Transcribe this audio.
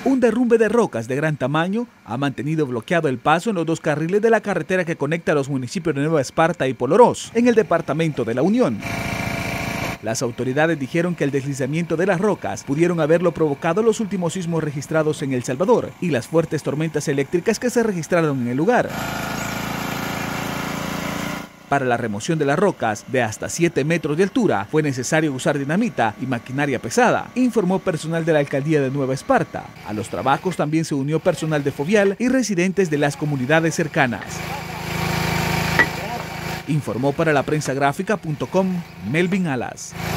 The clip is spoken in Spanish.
Un derrumbe de rocas de gran tamaño ha mantenido bloqueado el paso en los dos carriles de la carretera que conecta a los municipios de Nueva Esparta y Polorós, en el departamento de La Unión. Las autoridades dijeron que el deslizamiento de las rocas pudieron haberlo provocado los últimos sismos registrados en El Salvador y las fuertes tormentas eléctricas que se registraron en el lugar. Para la remoción de las rocas de hasta 7 metros de altura fue necesario usar dinamita y maquinaria pesada, informó personal de la alcaldía de Nueva Esparta. A los trabajos también se unió personal de Fovial y residentes de las comunidades cercanas. Informó para la prensagráfica.com Melvin Alas.